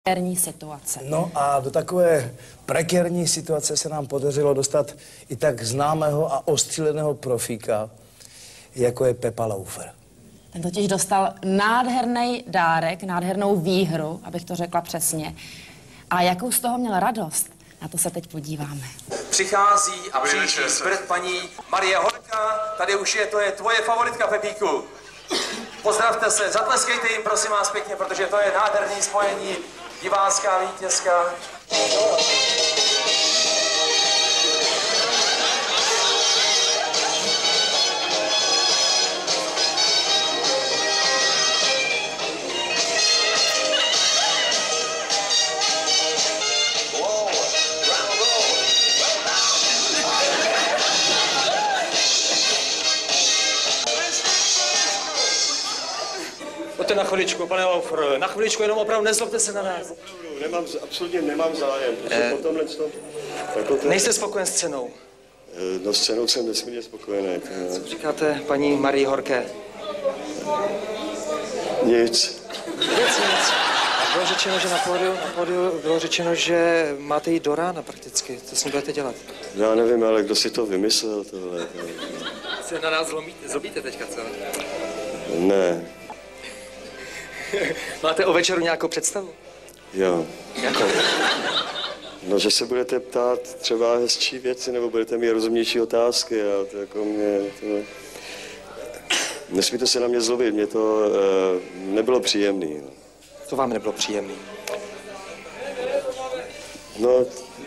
prekérní situace. No a do takové prekérní situace se nám podařilo dostat i tak známého a ostříleného profíka, jako je Pepa Laufer. Ten totiž dostal nádherný dárek, nádhernou výhru, abych to řekla přesně. A jakou z toho měl radost, na to se teď podíváme. Přichází a přijíždí zpět paní Marie Horka. Tady už je, to je tvoje favoritka, Pepíku. Pozdravte se, zatleskejte jim, prosím vás pěkně, protože to je nádherný spojení, divácká vítězka. Pojďte na chviličku, pane Laufer, na chviličku, jenom opravdu nezlobte se na nás. Absolutně nemám zájem, protože po tomhle jako to... Nejste spokojen s cenou? No s cenou jsem nesmírně spokojený. Co říkáte paní Marii Horké? Nic. Nic. Bylo řečeno, že na pódiu bylo řečeno, že máte jít do rána prakticky. Co s ní budete dělat? Já nevím, ale kdo si to vymyslel tohle? Se na nás zlobíte teďka, co? Ne. Máte o večeru nějakou představu? Jo. Jakou? No, že se budete ptát třeba hezčí věci, nebo budete mít rozumnější otázky. A to jako mě... To... Nesmíte se na mě zlobit, mě to nebylo příjemný. To vám nebylo příjemný? No...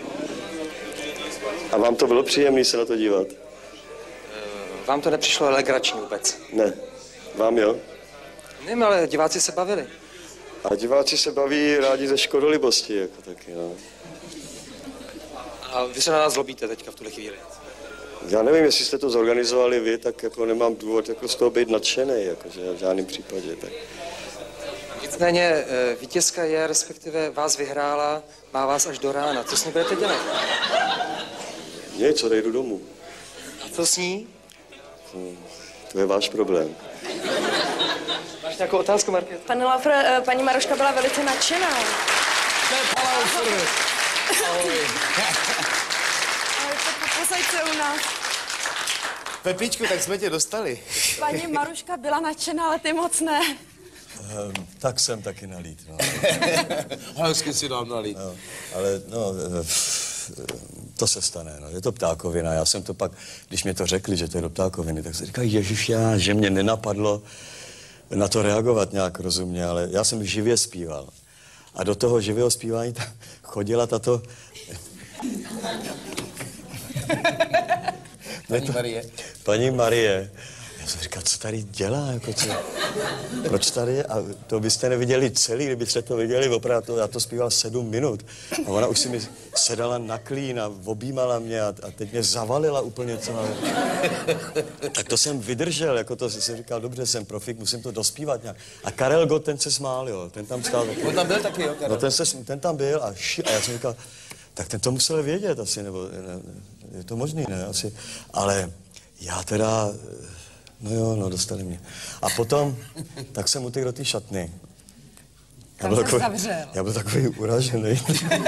A vám to bylo příjemný se na to dívat? Vám to nepřišlo legrační vůbec? Ne. Vám jo? Nevím, ale diváci se bavili. A diváci se baví rádi ze škodolibosti, jako taky, no. A vy se na nás zlobíte teďka v tuhle chvíli. Já nevím, jestli jste to zorganizovali vy, tak jako nemám důvod jako z toho být nadšený, jakože v žádném případě. Tak. Nicméně vítězka je, respektive vás vyhrála, má vás až do rána. Co s ní budete dělat? Nic, odejdu domů. A co s ní? To je váš problém. Máš nějakou otázku, Markéto? Pane Laufer, paní Maruška byla velice nadšená. Pepa Laufer! Ahoj. Ale posaďte u nás. Pepičku, tak jsme tě dostali. Paní Maruška byla nadšená, ale ty moc ne. Tak jsem taky nalít, no. Hezky si dám nalít. No, ale no, to se stane, no. Je to ptákovina. Já jsem to pak, když mě to řekli, že to je do ptákoviny, tak jsem říkal, ježiš, že mě nenapadlo na to reagovat nějak rozumně, ale já jsem živě zpíval. A do toho živého zpívání tam chodila tato... Paní Marie. Paní Marie. Já jsem říkal, co tady dělá, jako co? Proč tady je? A to byste neviděli celý, kdybyste to viděli, opravdu, já to zpíval 7 minut. A ona už si mi sedala na klín a objímala mě a teď mě zavalila úplně celá. Tak to jsem vydržel, jako to jsem říkal, dobře, jsem profík, musím to dospívat nějak. A Karel Gott, ten se smál, jo, ten tam stál. On tam byl taky, jo, Karel? No ten tam byl a já jsem říkal, tak ten to musel vědět asi, nebo je to možný, ne, asi. Ale já teda... No jo, no, dostali mě. A potom, tak jsem utekl do té šatny. Já byl takový uražený.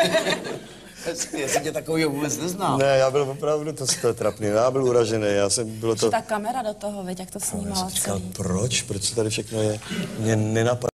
Já jsem tě takovýho vůbec neznám. Ne, já byl opravdu to trapný. Já byl uražený, bylo to... Ta kamera do toho, veď, jak to snímala Já jsem říkal, celý. proč to tady všechno je? Mě nenapadlo.